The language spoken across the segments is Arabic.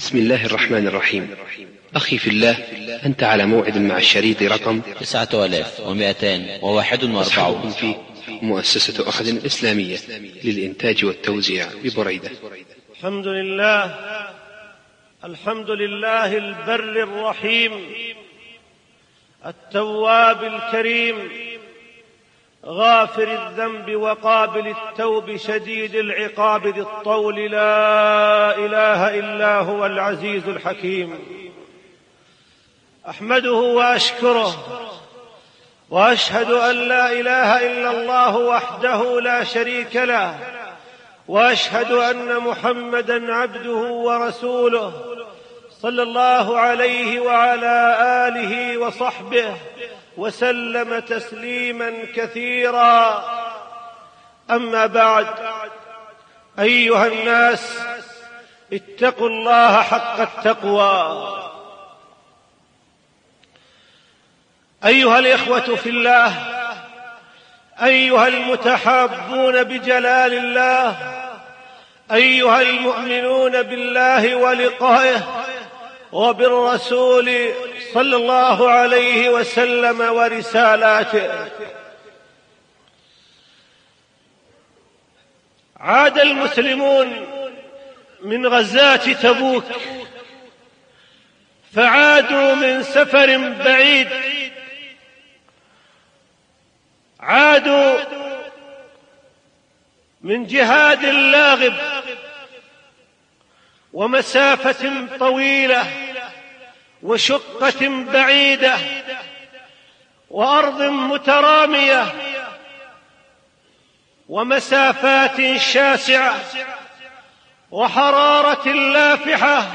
بسم الله الرحمن الرحيم. أخي في الله، أنت على موعد مع الشريط رقم 9241 في مؤسسة أحد الإسلامية للإنتاج والتوزيع ببريدة. الحمد لله البر الرحيم التواب الكريم غافر الذنب وقابل التوب شديد العقاب ذي الطول، لا إله إلا هو العزيز الحكيم. أحمده وأشكره وأشهد أن لا إله إلا الله وحده لا شريك له، وأشهد أن محمدًا عبده ورسوله صلى الله عليه وعلى آله وصحبه وسلم تسليما كثيرا. أما بعد، أيها الناس، اتقوا الله حق التقوى. أيها الإخوة في الله، أيها المتحابون بجلال الله، أيها المؤمنون بالله ولقائه وبالرسول صلى الله عليه وسلم ورسالاته، عاد المسلمون من غزاة تبوك، فعادوا من سفر بعيد، عادوا من جهاد لاغب ومسافة طويلة وشقة بعيدة وأرض مترامية ومسافات شاسعة وحرارة لافحة.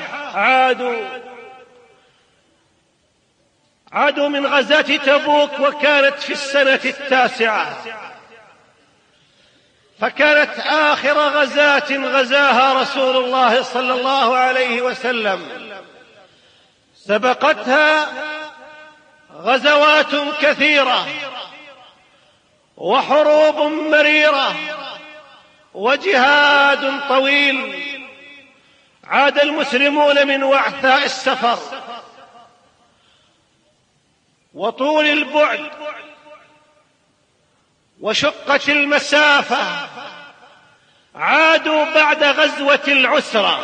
عادوا من غزاة تبوك، وكانت في السنة 9، فكانت آخر غزاة غزاها رسول الله صلى الله عليه وسلم. سبقتها غزوات كثيرة وحروب مريرة وجهاد طويل. عاد المسلمون من وعثاء السفر وطول البعد وشقة المسافة، عادوا بعد غزوة العسرة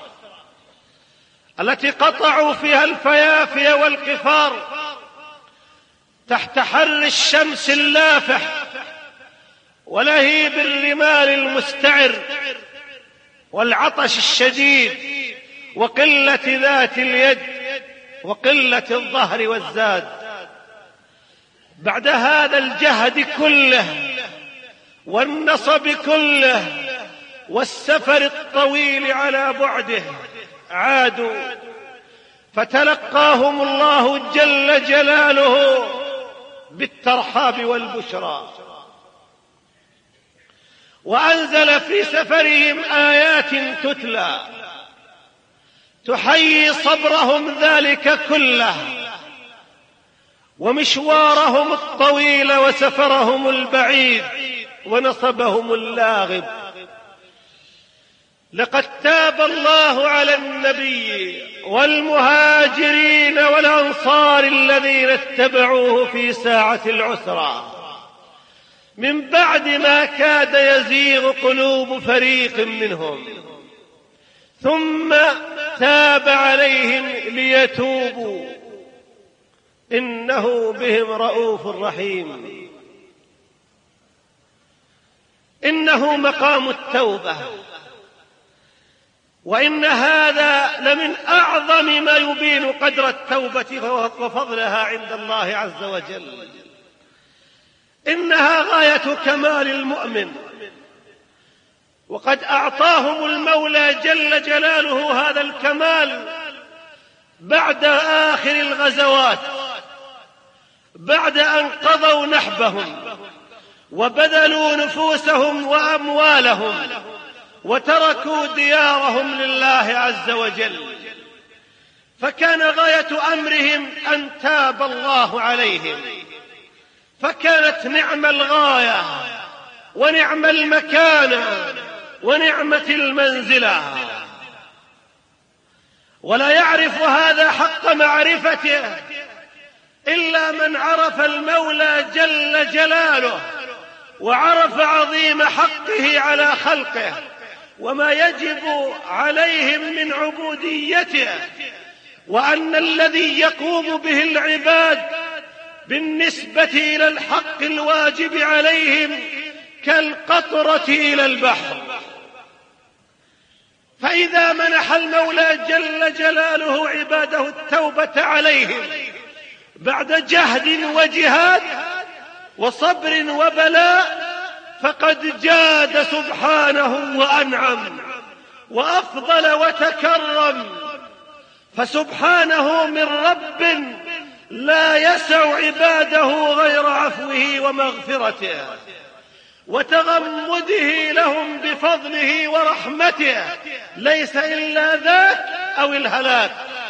التي قطعوا فيها الفيافي والقفار تحت حر الشمس اللافح ولهيب الرمال المستعر والعطش الشديد وقلة ذات اليد وقلة الظهر والزاد. بعد هذا الجهد كله والنصب كله والسفر الطويل على بعده، عادوا، فتلقاهم الله جل جلاله بالترحاب والبشرى، وأنزل في سفرهم آيات تتلى تحيي صبرهم ذلك كله ومشوارهم الطويل وسفرهم البعيد ونصبهم اللاغب. لقد تاب الله على النبي والمهاجرين والأنصار الذين اتبعوه في ساعة العسرة من بعد ما كاد يزيغ قلوب فريق منهم، ثم تاب عليهم ليتوبوا، إنه بهم رؤوف رحيم. إنه مقام التوبة، وإن هذا لمن أعظم ما يبين قدر التوبة وفضلها عند الله عز وجل. إنها غاية كمال المؤمن، وقد أعطاهم المولى جل جلاله هذا الكمال بعد آخر الغزوات، بعد أن قضوا نحبهم وبذلوا نفوسهم وأموالهم وتركوا ديارهم لله عز وجل، فكان غاية أمرهم أن تاب الله عليهم، فكانت نعم الغاية ونعم المكانة ونعمة المنزلة. ولا يعرف هذا حق معرفته إلا من عرف المولى جل جلاله وعرف عظيم حقه على خلقه وما يجب عليهم من عبوديته، وأن الذي يقوم به العباد بالنسبة إلى الحق الواجب عليهم كالقطرة إلى البحر. فإذا منح المولى جل جلاله عباده التوبة عليهم بعد جهد وجهاد وصبر وبلاء فقد جاد سبحانه وأنعم وأفضل وتكرم، فسبحانه من رب لا يسع عباده غير عفوه ومغفرته وتغمده لهم بفضله ورحمته، ليس إلا ذاك أو الهلاك.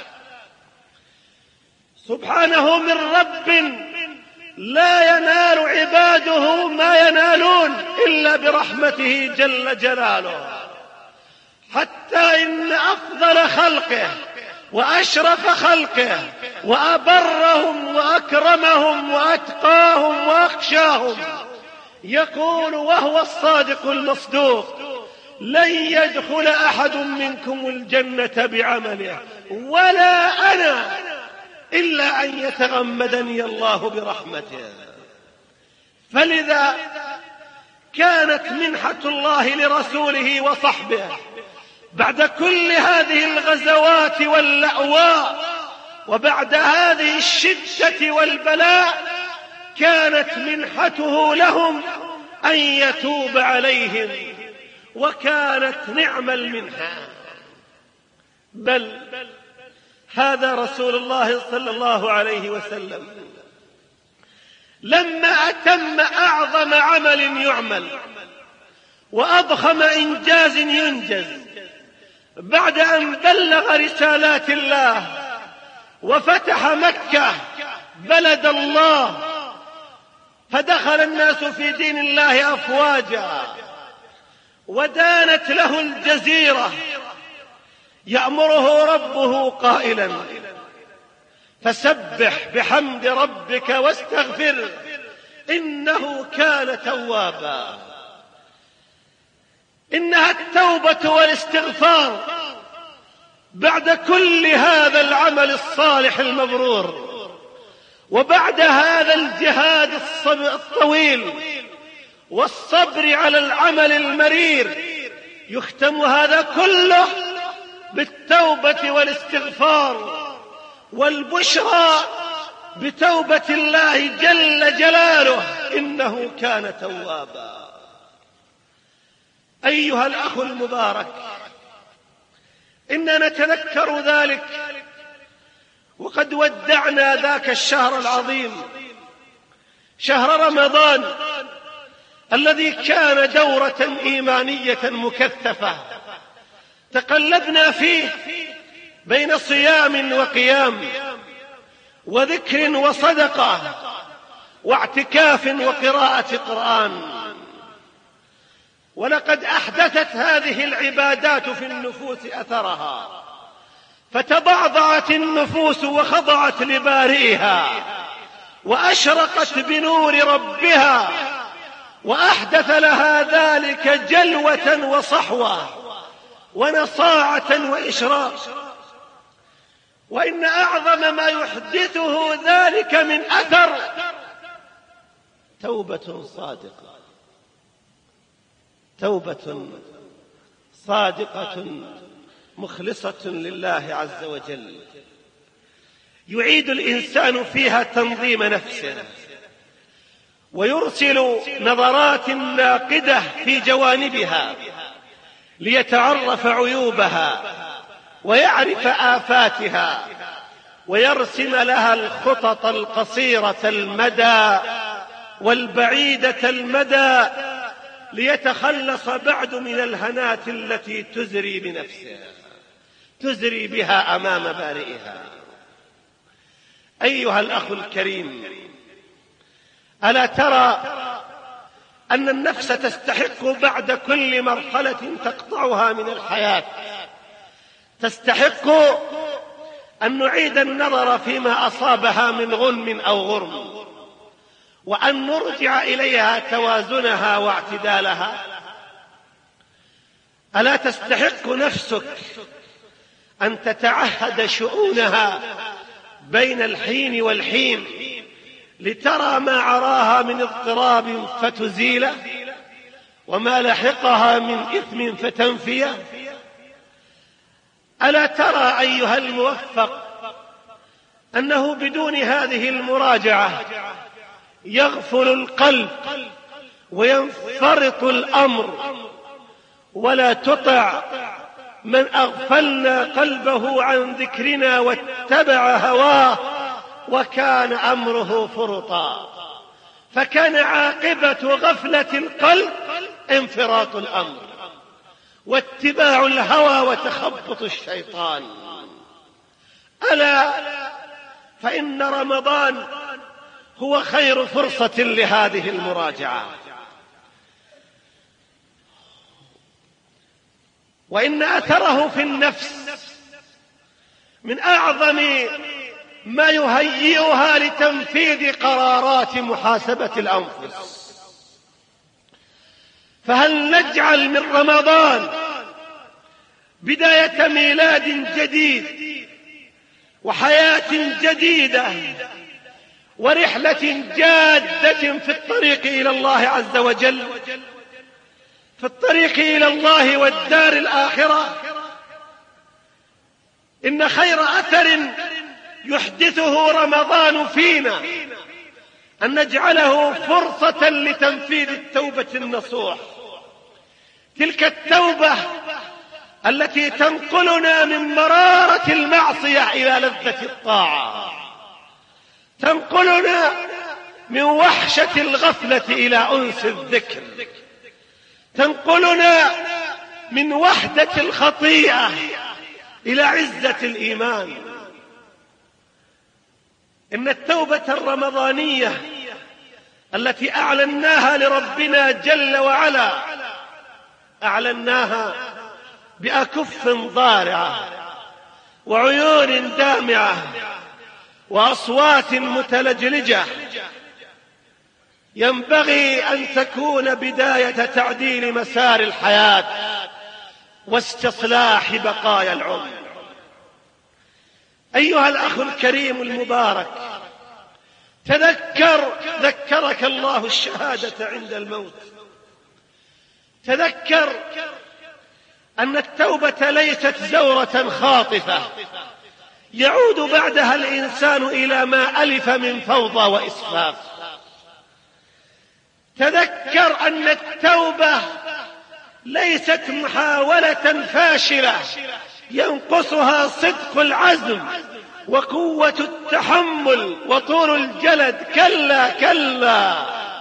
سبحانه من رب لا ينال عباده ما ينالون إلا برحمته جل جلاله، حتى إن أفضل خلقه وأشرف خلقه وأبرهم وأكرمهم وأتقاهم وأخشاهم يقول وهو الصادق المصدوق: لن يدخل أحد منكم الجنة بعمله ولا أنا إلا أن يتغمدني الله برحمته. فلذا كانت منحة الله لرسوله وصحبه بعد كل هذه الغزوات واللأواء وبعد هذه الشدة والبلاء كانت منحته لهم أن يتوب عليهم، وكانت نعم المنحة. بل هذا رسول الله صلى الله عليه وسلم لما أتم أعظم عمل يعمل وأضخم إنجاز ينجز بعد أن بلغ رسالات الله وفتح مكة بلد الله فدخل الناس في دين الله أفواجا ودانت له الجزيرة، يأمره ربه قائلا: فسبح بحمد ربك واستغفر إنه كان توابا. إنها التوبة والاستغفار بعد كل هذا العمل الصالح المبرور وبعد هذا الجهاد الطويل والصبر على العمل المرير يختم هذا كله بالتوبة والاستغفار والبشرى بتوبة الله جل جلاله إنه كان توابا. أيها الأخ المبارك، إننا نتذكر ذلك وقد ودعنا ذاك الشهر العظيم شهر رمضان الذي كان دورة إيمانية مكثفة تقلبنا فيه بين صيام وقيام وذكر وصدقة واعتكاف وقراءة قرآن. ولقد أحدثت هذه العبادات في النفوس أثرها، فتضعضعت النفوس وخضعت لبارئها وأشرقت بنور ربها، وأحدث لها ذلك جلوة وصحوة ونصاعة وإشراق. وإن أعظم ما يحدثه ذلك من أثر توبة صادقة، توبة صادقة مخلصة لله عز وجل، يعيد الإنسان فيها تنظيم نفسه ويرسل نظرات ناقدة في جوانبها ليتعرف عيوبها ويعرف آفاتها ويرسم لها الخطط القصيرة المدى والبعيدة المدى ليتخلص بعد من الهنات التي تزري بنفسها، تزري بها أمام بارئها. أيها الأخ الكريم، ألا ترى أن النفس تستحق بعد كل مرحلة تقطعها من الحياة، تستحق أن نعيد النظر فيما أصابها من غنم أو غرم، وأن نرجع إليها توازنها واعتدالها. ألا تستحق نفسك أن تتعهد شؤونها بين الحين والحين لترى ما عراها من اضطراب فتزيله، وما لحقها من إثم فتنفيه؟ ألا ترى أيها الموفق أنه بدون هذه المراجعة يغفل القلب وينفرط الأمر، ولا تطع من أغفلنا قلبه عن ذكرنا واتبع هواه وكان أمره فرطا. فكان عاقبة غفلة القلب انفراط الأمر واتباع الهوى وتخبط الشيطان. ألا فإن رمضان هو خير فرصة لهذه المراجعة، وإن أثره في النفس من أعظم ما يهيئها لتنفيذ قرارات محاسبة الأنفس. فهل نجعل من رمضان بداية ميلاد جديد وحياة جديدة ورحلة جادة في الطريق إلى الله عز وجل، في الطريق إلى الله والدار الآخرة؟ إن خير أثر يحدثه رمضان فينا أن نجعله فرصة لتنفيذ التوبة النصوح، تلك التوبة التي تنقلنا من مرارة المعصية إلى لذة الطاعة، تنقلنا من وحشة الغفلة إلى أنس الذكر، تنقلنا من وحدة الخطيئة إلى عزة الإيمان. إن التوبة الرمضانية التي أعلناها لربنا جل وعلا أعلناها بأكف ضارعة وعيون دامعة وأصوات متلجلجة، ينبغي أن تكون بداية تعديل مسار الحياة واستصلاح بقايا العمر. أيها الأخ الكريم المبارك، ذكرك الله الشهادة عند الموت. تذكر أن التوبة ليست زورة خاطفة يعود بعدها الإنسان إلى ما ألف من فوضى وإسفاف. تذكر أن التوبة ليست محاولة فاشلة ينقصها صدق العزم وقوة التحمل وطول الجلد، كلا كلا،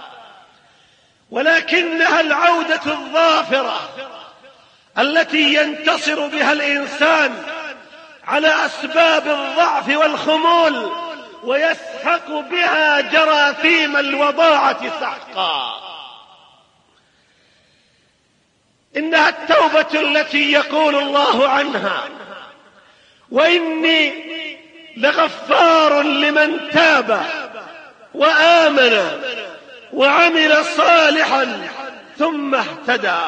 ولكنها العودة الظافرة التي ينتصر بها الإنسان على أسباب الضعف والخمول ويسحق بها جراثيم الوضاعة سحقا. إنها التوبة التي يقول الله عنها: وإني لغفار لمن تاب وآمن وعمل صالحا ثم اهتدى.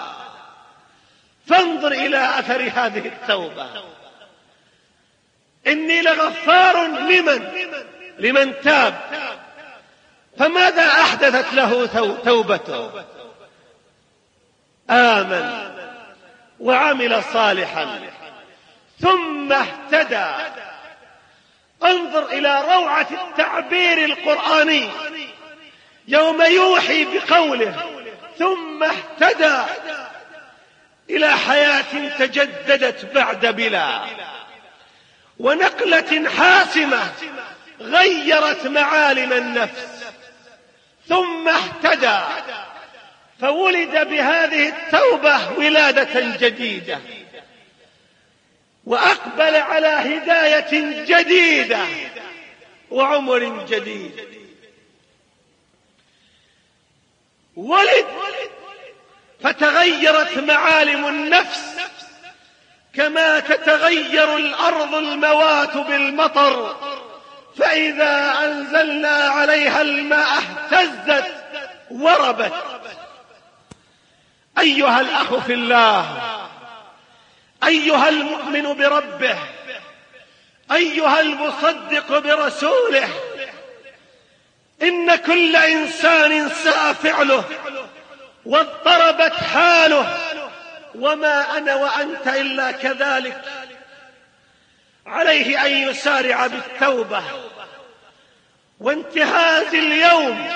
فانظر إلى أثر هذه التوبة. إني لغفار لمن تاب، فماذا أحدثت له توبته؟ آمن وعمل صالحا ثم اهتدى. انظر إلى روعة التعبير القرآني يوم يوحي بقوله ثم اهتدى إلى حياة تجددت بعد بلا، ونقلة حاسمة غيرت معالم النفس. ثم اهتدى، فولد بهذه التوبة ولادة جديدة، وأقبل على هداية جديدة وعمر جديد. ولد فتغيرت معالم النفس كما تتغير الأرض الموات بالمطر، فإذا أنزلنا عليها الماء اهتزت وربت. أيها الأخ في الله، أيها المؤمن بربه، أيها المصدق برسوله، إن كل إنسان ساء فعله واضطربت حاله، وما أنا وأنت إلا كذلك. عليه أن يسارع بالتوبة وانتهاز اليوم،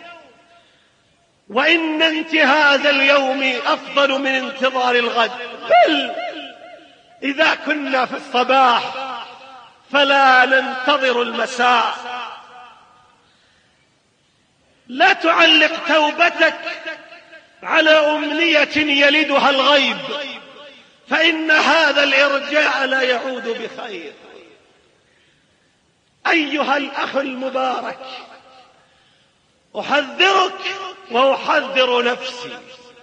وإن انتهاز اليوم أفضل من انتظار الغد. بل إذا كنا في الصباح فلا ننتظر المساء. لا تعلق توبتك على أمنية يلدها الغيب، فإن هذا الإرجاء لا يعود بخير. أيها الأخ المبارك، أحذرك وأحذر نفسي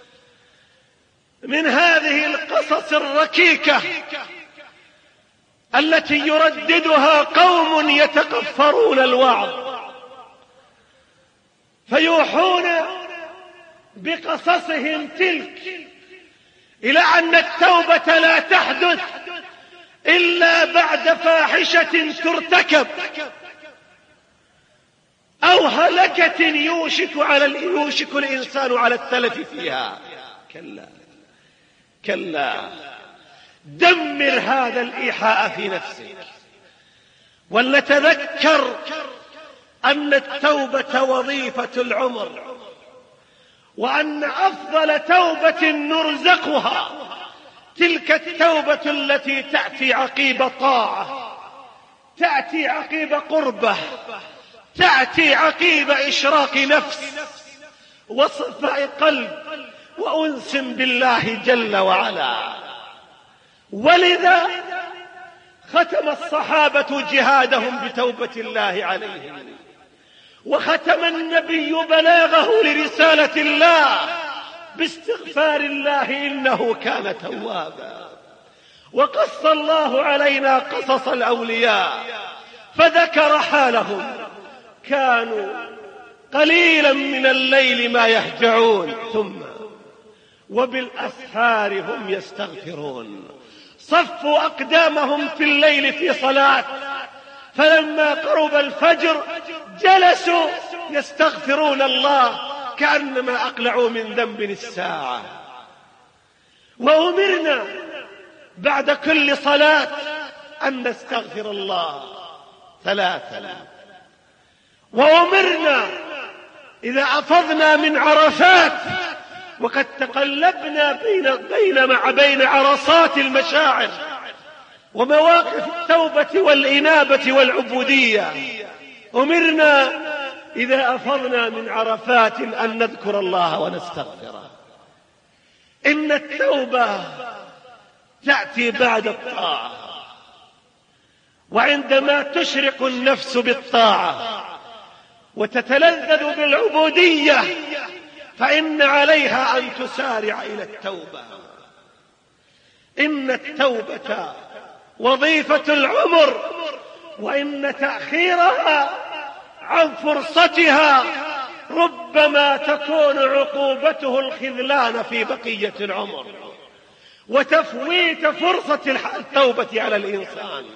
من هذه القصص الركيكة التي يرددها قوم يتكفرون الوعظ، فيوحون بقصصهم تلك إلى أن التوبة لا تحدث إلا بعد فاحشة ترتكب أو هلكة يوشك الإنسان على التلف فيها. كلا كلا، دمر هذا الإيحاء في نفسك، ولنتذكر أن التوبة وظيفة العمر، وأن أفضل توبة نرزقها تلك التوبة التي تأتي عقيب طاعة، تأتي عقيب قربة، تأتي عقيب إشراق نفس وصفاء قلب وأنس بالله جل وعلا. ولذا ختم الصحابة جهادهم بتوبة الله عليهم، وختم النبي بلاغه لرسالة الله باستغفار الله إنه كان توابا. وقص الله علينا قصص الأولياء فذكر حالهم، كانوا قليلا من الليل ما يهجعون ثم وبالأسحار هم يستغفرون. صفوا أقدامهم في الليل في صلاة، فلما قرب الفجر جلسوا يستغفرون الله كأنما أقلعوا من ذنب الساعة. وأمرنا بعد كل صلاة أن نستغفر الله 3. وأمرنا إذا أفضنا من عرفات، وقد تقلبنا بين عرصات المشاعر ومواقف التوبة والإنابة والعبودية، أمرنا إذا أفضنا من عرفات أن نذكر الله ونستغفره. إن التوبة تأتي بعد الطاعة، وعندما تشرق النفس بالطاعة وتتلذذ بالعبودية فإن عليها أن تسارع إلى التوبة. إن التوبة وظيفة العمر، وإن تأخيرها عن فرصتها ربما تكون عقوبته الخذلان في بقية العمر وتفويت فرصة التوبة على الإنسان.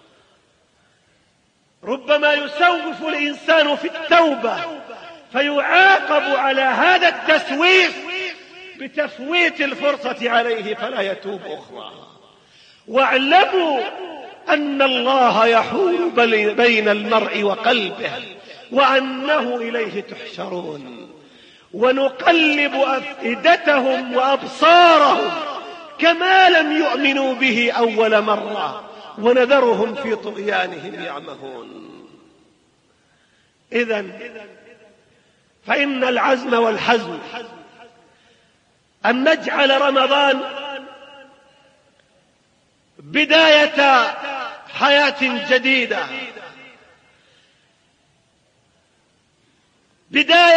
ربما يسوف الإنسان في التوبة فيعاقب على هذا التسويف بتفويت الفرصة عليه فلا يتوب أخرى. واعلموا أن الله يحول بين المرء وقلبه وأنه إليه تحشرون. ونقلب أفئدتهم وأبصارهم كما لم يؤمنوا به أول مرة ونذرهم في طغيانهم يعمهون. إذن فإن العزم والحزم أن نجعل رمضان بداية حياة جديدة،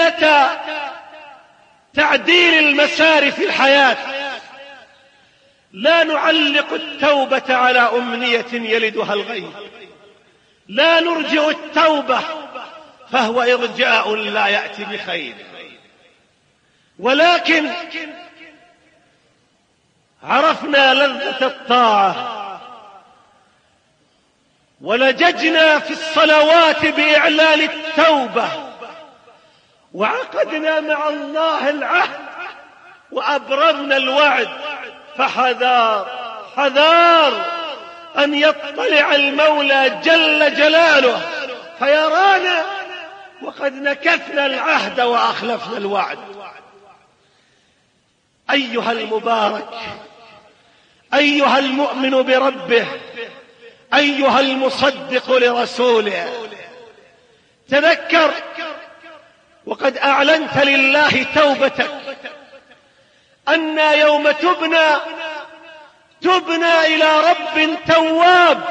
بداية تعديل المسار في الحياة، لا نعلق التوبة على أمنية يلدها الغيب، لا نرجع التوبة فهو إرجاء لا يأتي بخير، ولكن عرفنا لذة الطاعة ولججنا في الصلوات بإعلان التوبة، وعقدنا مع الله العهد وأبرمنا الوعد، فحذار حذار أن يطلع المولى جل جلاله فيرانا وقد نكثنا العهد وأخلفنا الوعد. أيها المبارك، أيها المؤمن بربه، أيها المصدق لرسوله، تذكر وقد أعلنت لله توبتك أن يوم تبنى إلى رب تواب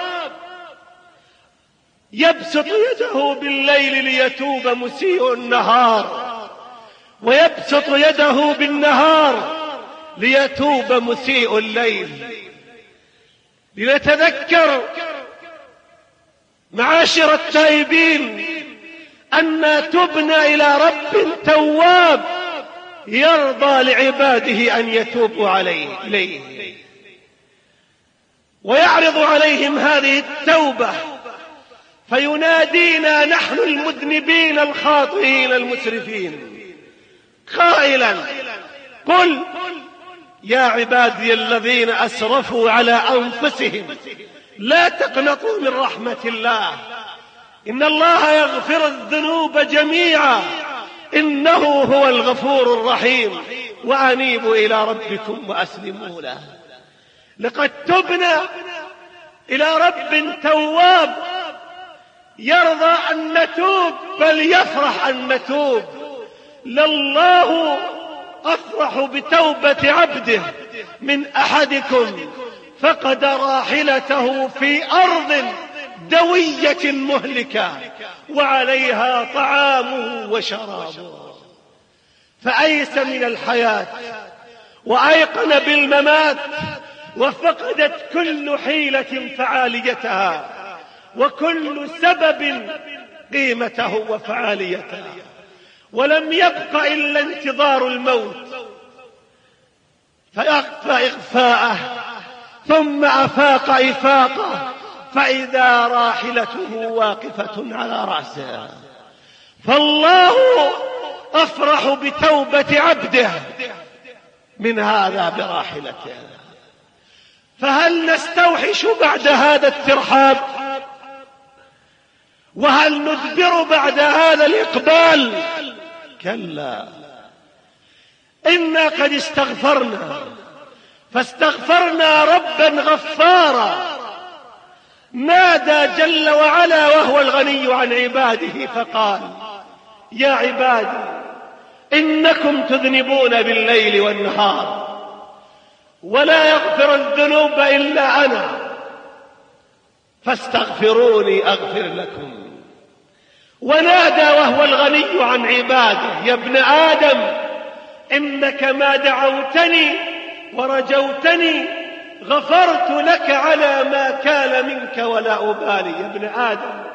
يبسط يده بالليل ليتوب مسيء النهار، ويبسط يده بالنهار ليتوب مسيء الليل. لنتذكر معاشر التائبين أن تبنى إلى رب تواب يرضى لعباده أن يتوبوا إليه ويعرض عليهم هذه التوبة، فينادينا نحن المذنبين الخاطئين المسرفين قائلا: قل يا عبادي الذين أسرفوا على أنفسهم لا تقنطوا من رحمة الله إن الله يغفر الذنوب جميعا إنه هو الغفور الرحيم وأنيبوا إلى ربكم وأسلموا له. لقد تبنا إلى رب تواب يرضى أن نتوب بل يفرح أن نتوب. لله أفرح بتوبة عبده من أحدكم فقد راحلته في أرض دوية مهلكة وعليها طعامه وشرابه، فأيس من الحياة وأيقن بالممات، وفقدت كل حيلة فعاليتها وكل سبب قيمته وفعاليته، ولم يبق إلا انتظار الموت فأخفى إخفاءه ثم أفاق إفاقه فإذا راحلته واقفة على رأسه. فالله أفرح بتوبة عبده من هذا براحلته. فهل نستوحش بعد هذا الترحاب؟ وهل ندبر بعد هذا الإقبال؟ كلا، إنا قد استغفرنا، فاستغفرنا ربا غفارا نادى جل وعلا وهو الغني عن عباده فقال: يا عبادي إنكم تذنبون بالليل والنهار ولا يغفر الذنوب إلا أنا فاستغفروني أغفر لكم. ونادى وهو الغني عن عباده: يا ابن آدم إنك ما دعوتني ورجوتني غفرت لك على ما كان منك ولا أبالي. يا ابن آدم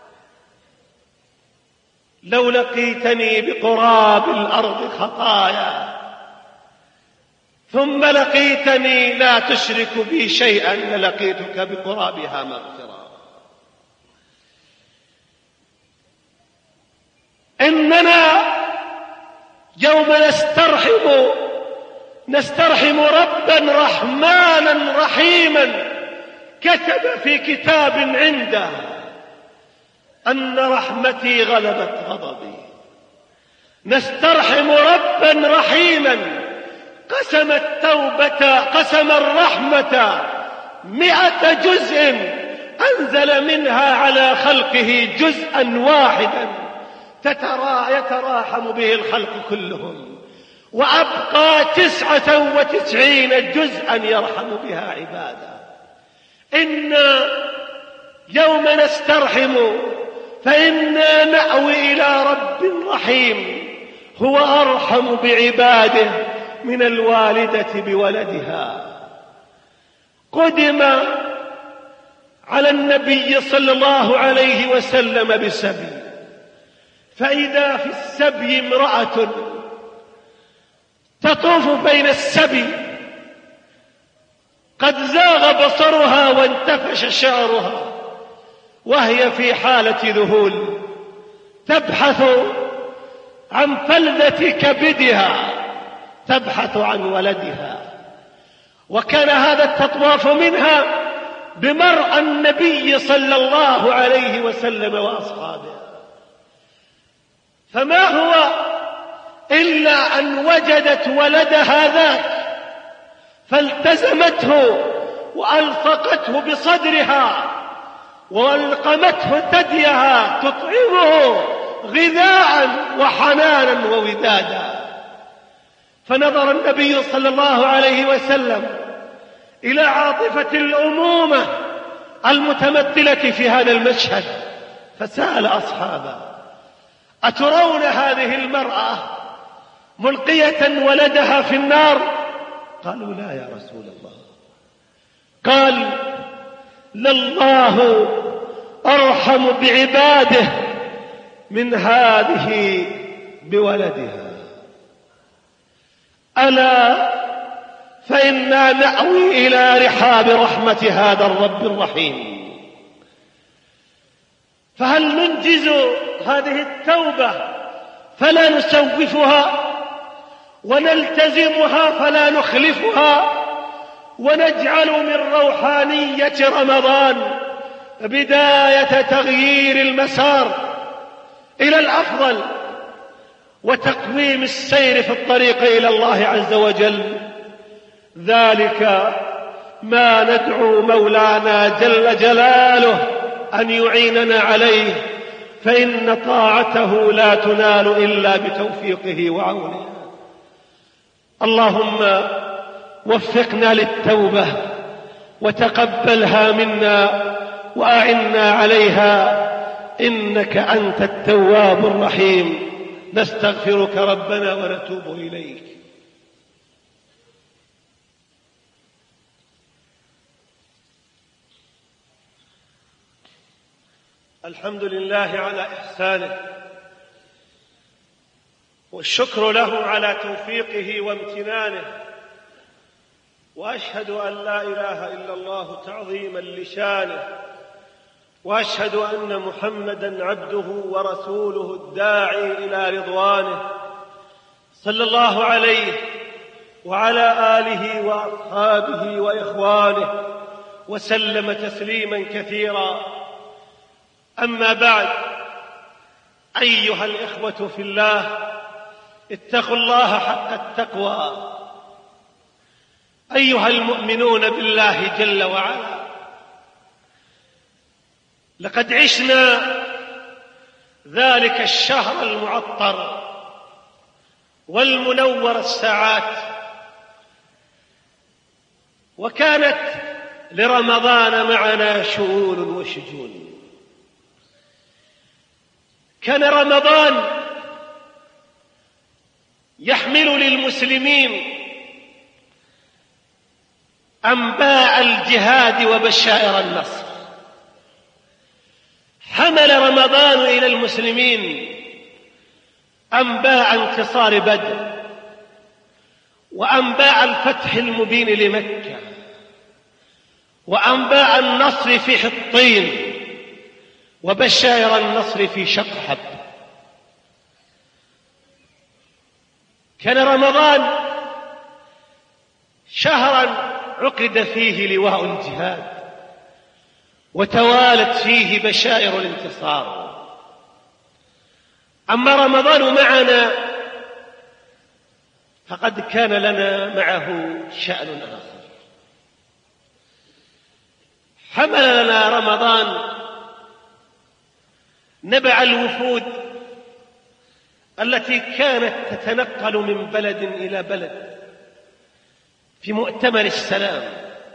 لو لقيتني بقراب الأرض خطايا ثم لقيتني لا تشرك بي شيئا للقيتك بقرابها مغفرة. إننا يوم نسترحم ربا رحمانا رحيما كتب في كتاب عنده أن رحمتي غلبت غضبي. نسترحم ربا رحيما قسم الرحمة 100 جزء أنزل منها على خلقه جزءا واحدا يتراحم به الخلق كلهم، وأبقى 99 جزءا يرحم بها عباده. إنا يوم نسترحم فإنا نأوي إلى رب رحيم هو أرحم بعباده من الوالدة بولدها. قدم على النبي صلى الله عليه وسلم بسبي، فإذا في السبي امرأة تطوف بين السبي قد زاغ بصرها وانتفش شعرها، وهي في حالة ذهول تبحث عن فلذة كبدها، تبحث عن ولدها. وكان هذا التطواف منها بمرأى النبي صلى الله عليه وسلم وأصحابه، فما هو إلا أن وجدت ولدها ذاك فالتزمته وألصقته بصدرها وألقمته ثديها تطعمه غذاء وحنانا وودادا. فنظر النبي صلى الله عليه وسلم إلى عاطفة الأمومة المتمثلة في هذا المشهد، فسأل أصحابه: أترون هذه المرأة ملقية ولدها في النار؟ قالوا: لا يا رسول الله. قال: لله أرحم بعباده من هذه بولدها، ألا فإنا نأوي إلى رحاب رحمة هذا الرب الرحيم. فهل ننجز هذه التوبة فلا نسوفها، ونلتزمها فلا نخلفها، ونجعل من روحانية رمضان بداية تغيير المسار إلى الأفضل وتقويم السير في الطريق إلى الله عز وجل؟ ذلك ما ندعو مولانا جل جلاله أن يعيننا عليه، فإن طاعته لا تنال إلا بتوفيقه وعونه. اللهم وفقنا للتوبة وتقبلها منا وأعنا عليها، إنك أنت التواب الرحيم. نستغفرك ربنا ونتوب إليك. الحمد لله على إحسانه، والشكر له على توفيقه وامتنانه، وأشهد أن لا إله إلا الله تعظيما لشانه، وأشهد أن محمدًا عبده ورسوله الداعي إلى رضوانه، صلى الله عليه وعلى آله وأصحابه وإخوانه وسلم تسليما كثيرا. أما بعد، أيها الإخوة في الله، اتقوا الله حق التقوى. أيها المؤمنون بالله جل وعلا، لقد عشنا ذلك الشهر المعطر والمنور الساعات، وكانت لرمضان معنا شؤون وشجون. كان رمضان يحمل للمسلمين أنباء الجهاد وبشائر النصر. حمل رمضان إلى المسلمين أنباء انتصار بدر، وأنباء الفتح المبين لمكة، وأنباء النصر في حطين، وبشائر النصر في شقحب. كان رمضان شهرا عقد فيه لواء الجهاد، وتوالت فيه بشائر الانتصار. أما رمضان معنا فقد كان لنا معه شأن آخر. حمل لنا رمضان نبع الوفود التي كانت تتنقل من بلد إلى بلد في مؤتمر السلام،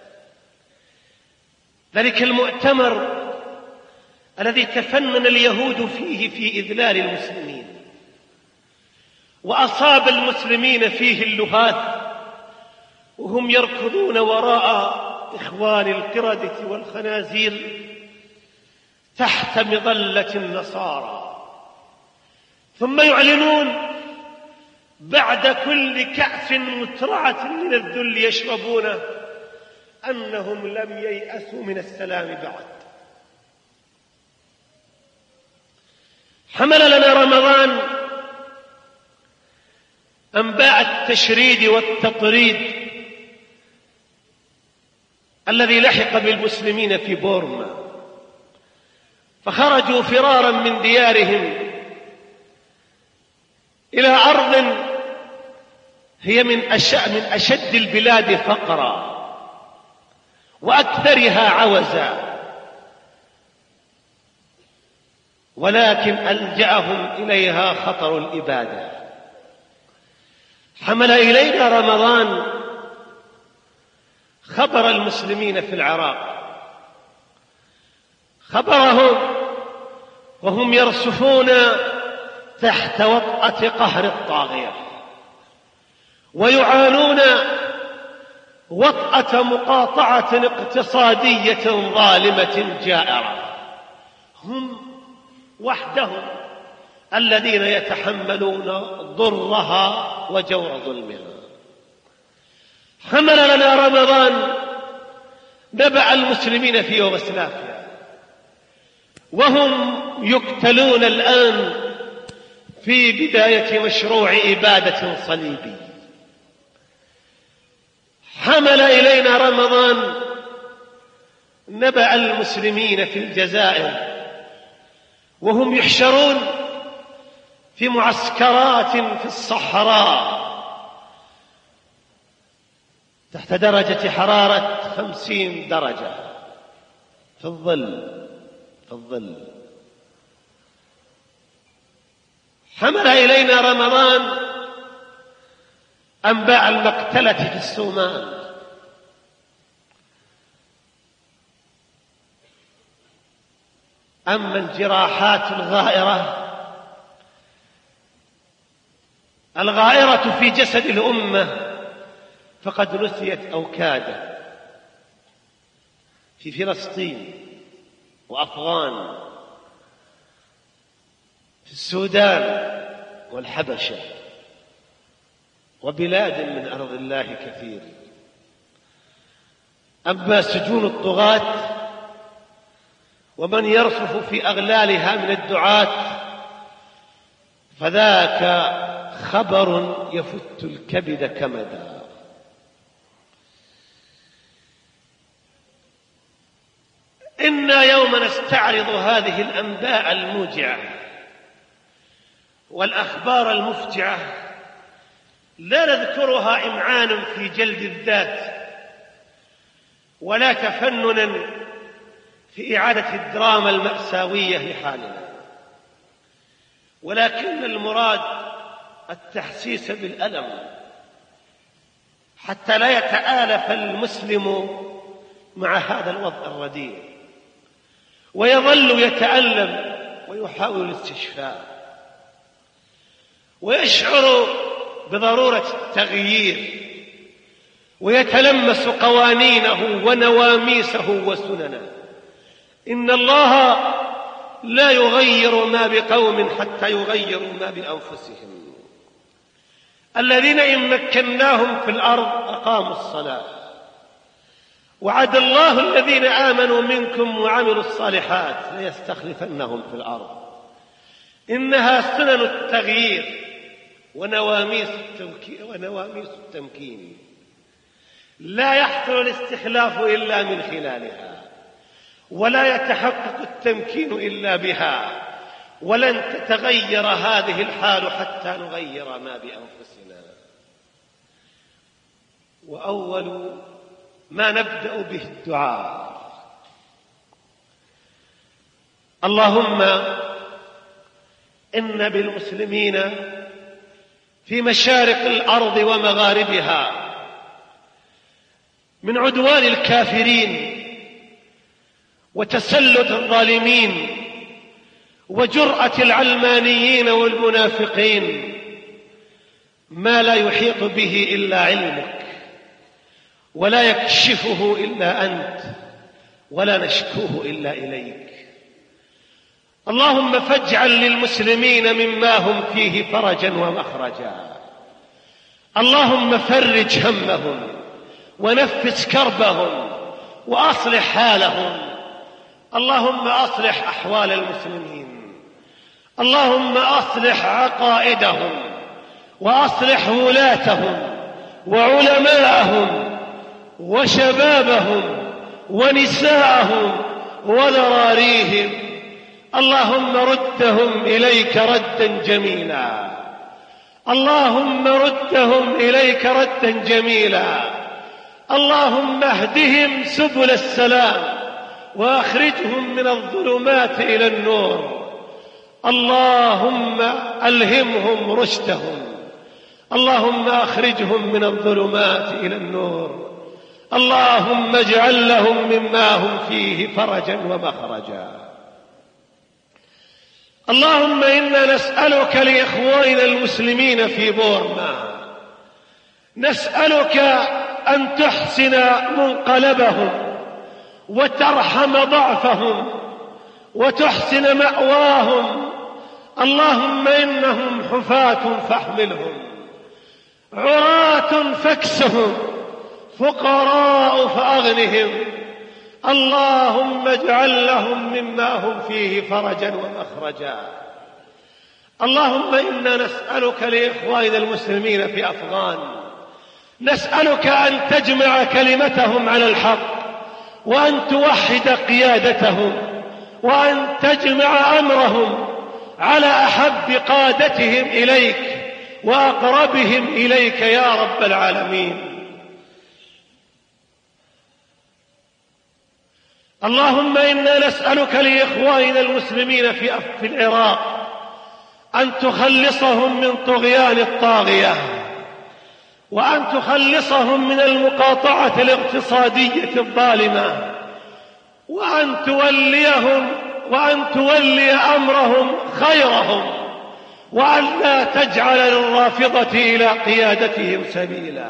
ذلك المؤتمر الذي تفنن اليهود فيه في إذلال المسلمين، وأصاب المسلمين فيه اللهاث وهم يركضون وراء إخوان القردة والخنازير تحت مظلة النصارى، ثم يعلنون بعد كل كأس مترعة من الذل يشربونه أنهم لم ييأسوا من السلام بعد. حمل لنا رمضان أنباء التشريد والتطريد الذي لحق بالمسلمين في بورما، فخرجوا فرارا من ديارهم إلى أرض هي من أشد البلاد فقرا وأكثرها عوزا، ولكن ألجأهم إليها خطر الإبادة. حمل إلينا رمضان خبر المسلمين في العراق، خبرهم وهم يرسفون تحت وطأة قهر الطاغية ويعانون وطأة مقاطعة اقتصادية ظالمة جائرة، هم وحدهم الذين يتحملون ضرها وجور ظلمها. حمل لنا رمضان نبأ المسلمين في يوغوسلافيا وهم يقتلون الآن في بداية مشروع إبادة صليبي. حمل إلينا رمضان نبأ المسلمين في الجزائر وهم يحشرون في معسكرات في الصحراء تحت درجة حرارة 50 درجة في الظل. حمل إلينا رمضان أنباء المقتلة في الصومال، أما الجراحات الغائرة في جسد الأمة فقد نسيت أو كادت في فلسطين وأفغان، في السودان والحبشة وبلاد من أرض الله كثير. أما سجون الطغاة ومن يرفف في أغلالها من الدعاة فذاك خبر يفت الكبد كمدا. إنا يوم نستعرض هذه الأنباء الموجعة والأخبار المفجعة لا نذكرها إمعانا في جلد الذات ولا تفننا في إعادة الدراما المأساوية لحالنا، ولكن المراد التحسيس بالألم حتى لا يتآلف المسلم مع هذا الوضع الرديء ويظل يتألم ويحاول الاستشفاء ويشعر بضرورة التغيير ويتلمس قوانينه ونواميسه وسننه. إن الله لا يغير ما بقوم حتى يغيروا ما بأنفسهم. الذين إن مكناهم في الأرض أقاموا الصلاة، وعد الله الذين آمنوا منكم وعملوا الصالحات ليستخلفنهم في الأرض. إنها سنن التغيير ونواميس التمكين، لا يحصل الاستخلاف إلا من خلالها، ولا يتحقق التمكين إلا بها، ولن تتغير هذه الحال حتى نغير ما بأنفسنا. وأول ما نبدأ به الدعاء. اللهم إن بالمسلمين في مشارق الأرض ومغاربها من عدوان الكافرين وتسلط الظالمين وجرأة العلمانيين والمنافقين ما لا يحيط به إلا علمك، ولا يكشفه إلا أنت، ولا نشكوه إلا إليك. اللهم فاجعل للمسلمين مما هم فيه فرجا ومخرجا. اللهم فرج همهم ونفس كربهم وأصلح حالهم. اللهم أصلح أحوال المسلمين. اللهم أصلح عقائدهم وأصلح ولاتهم وعلماءهم وشبابهم ونساءهم وذراريهم. اللهم ردهم إليك ردا جميلا. اللهم ردهم إليك ردا جميلا. اللهم اهدهم سبل السلام وأخرجهم من الظلمات إلى النور. اللهم ألهمهم رشدهم. اللهم أخرجهم من الظلمات إلى النور. اللهم اجعل لهم مما هم فيه فرجا ومخرجا. اللهم إنا نسألك لإخواننا المسلمين في بورما، نسألك أن تحسن منقلبهم وترحم ضعفهم وتحسن مأواهم. اللهم إنهم حفاة فاحملهم، عراة فاكسهم، فقراء فأغنهم. اللهم اجعل لهم مما هم فيه فرجا ومخرجا. اللهم إنا نسألك لإخواننا المسلمين في أفغان، نسألك أن تجمع كلمتهم على الحق، وأن توحد قيادتهم، وأن تجمع أمرهم على أحب قادتهم إليك وأقربهم إليك يا رب العالمين. اللهم إنا نسألك لإخواننا المسلمين في العراق أن تخلصهم من طغيان الطاغية، وأن تخلصهم من المقاطعة الاقتصادية الظالمة، وأن تولي أمرهم خيرهم، وأن لا تجعل للرافضة إلى قيادتهم سبيلا.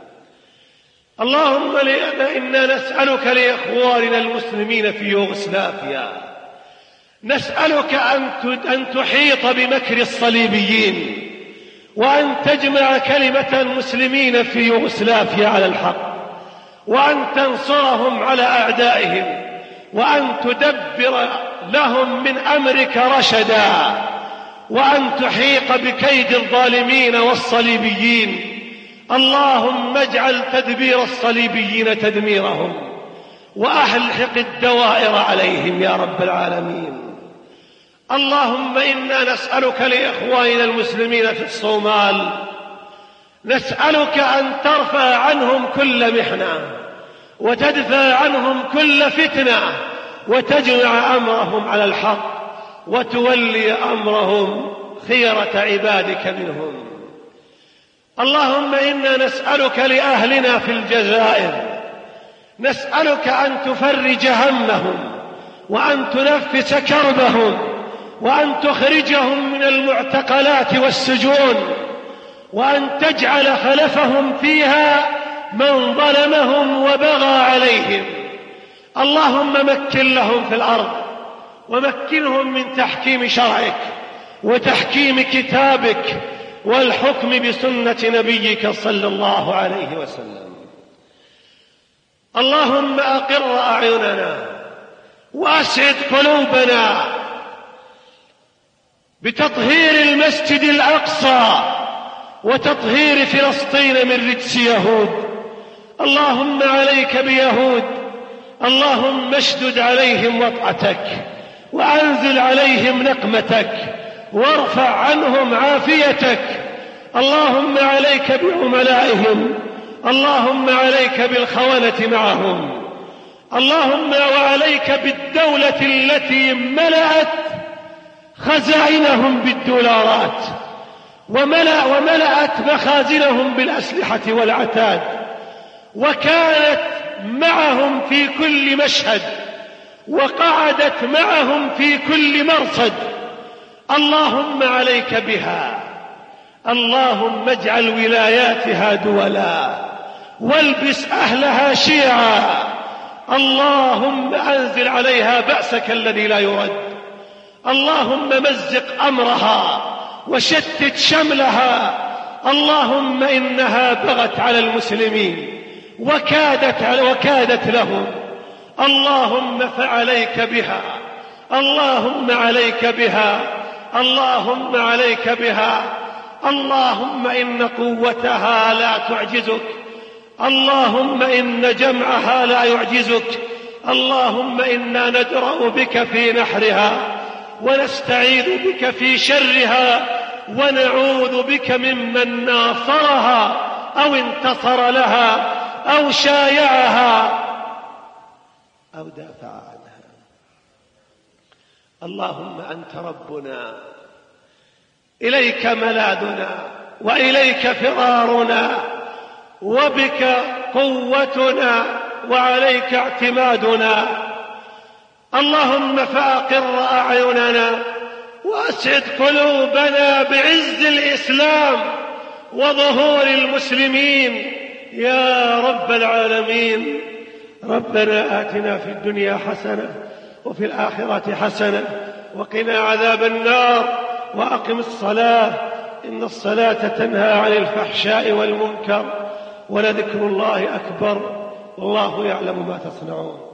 اللهم إنا نسألك لإخواننا المسلمين في يوغوسلافيا، نسألك أن تحيط بمكر الصليبيين، وأن تجمع كلمة المسلمين في يوغوسلافيا على الحق، وأن تنصرهم على أعدائهم، وأن تدبر لهم من أمرك رشدا، وأن تحيق بكيد الظالمين والصليبيين. اللهم اجعل تدبير الصليبيين تدميرهم، وألحق الدوائر عليهم يا رب العالمين. اللهم إنا نسألك لإخواننا المسلمين في الصومال، نسألك أن ترفع عنهم كل محنة، وتدفع عنهم كل فتنة، وتجمع أمرهم على الحق، وتولي أمرهم خيرة عبادك منهم. اللهم إنا نسألك لأهلنا في الجزائر، نسألك أن تفرج همهم، وأن تنفس كربهم، وأن تخرجهم من المعتقلات والسجون، وأن تجعل خلفهم فيها من ظلمهم وبغى عليهم. اللهم مكن لهم في الأرض، ومكنهم من تحكيم شرعك وتحكيم كتابك والحكم بسنة نبيك صلى الله عليه وسلم. اللهم أقر أعيننا وأسعد قلوبنا بتطهير المسجد الأقصى وتطهير فلسطين من رجس يهود. اللهم عليك بيهود، اللهم اشدد عليهم وطأتك، وأنزل عليهم نقمتك، وارفع عنهم عافيتك. اللهم عليك بعملائهم، اللهم عليك بالخونة معهم، اللهم وعليك بالدولة التي ملأت خزائنهم بالدولارات، وملأت مخازنهم بالأسلحة والعتاد، وكانت معهم في كل مشهد، وقعدت معهم في كل مرصد. اللهم عليك بها، اللهم اجعل ولاياتها دولا، والبس أهلها شيعا. اللهم أنزل عليها بأسك الذي لا يرد. اللهم مزق أمرها وشتت شملها. اللهم إنها بغت على المسلمين وكادت لهم. اللهم فعليك بها، اللهم عليك بها، اللهم عليك بها. اللهم إن قوتها لا تعجزك، اللهم إن جمعها لا يعجزك. اللهم إنا ندرأ بك في نحرها ونستعيذ بك في شرها ونعوذ بك ممن ناصرها أو انتصر لها أو شايعها أو دافع عنها. اللهم أنت ربنا، إليك ملاذنا وإليك فرارنا، وبك قوتنا وعليك اعتمادنا. اللهم فأقر أعيننا وأسعد قلوبنا بعز الإسلام وظهور المسلمين يا رب العالمين. ربنا آتنا في الدنيا حسنة وفي الآخرة حسنة وقنا عذاب النار، وأقم الصلاة إن الصلاة تنهى عن الفحشاء والمنكر، ولذكر الله أكبر، والله يعلم ما تصنعون.